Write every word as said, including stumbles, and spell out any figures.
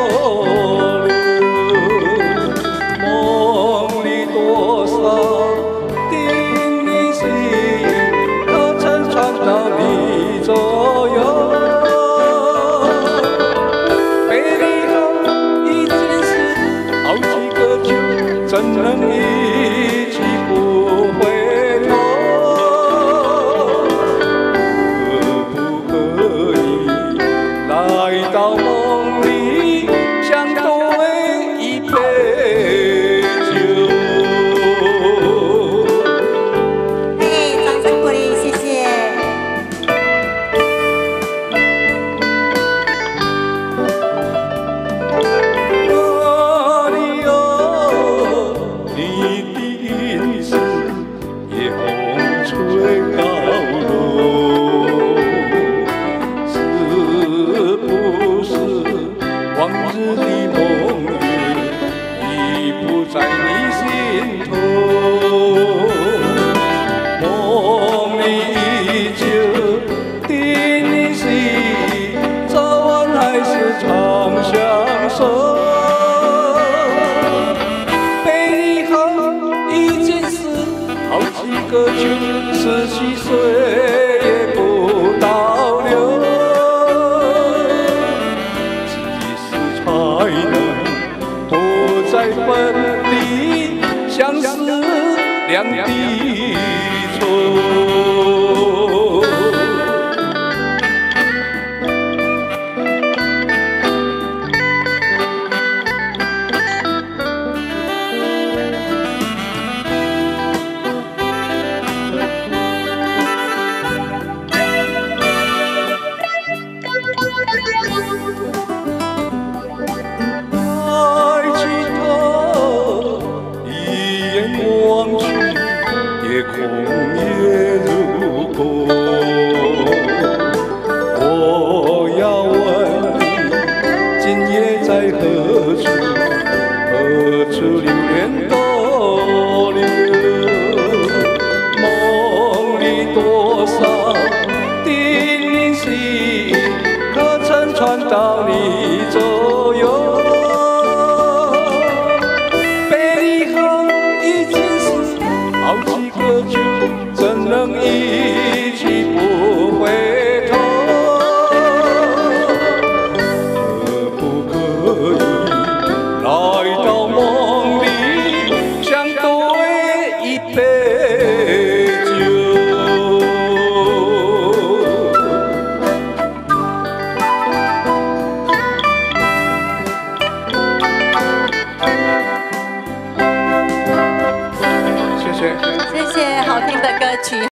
梦里多少叮咛细语，可曾传到你左右？背离后一件事，好几个秋，怎能一去不回头？可不可以来到梦里，相对一杯酒？ 哎，掌声鼓励，谢谢。 哪里有你的影子，夜风吹高楼，是不是往日的梦魇已不在你心头？梦里依旧叮咛细语，早晚还是长相守。背离后一件事，好几个秋，十七岁也不倒流。几时才能不再分离，相思两地愁？抬起头，一眼望去，夜空也如钩。我要问你，今夜在何处？何处流连多留？梦里多少叮咛细语，可曾传到你左右？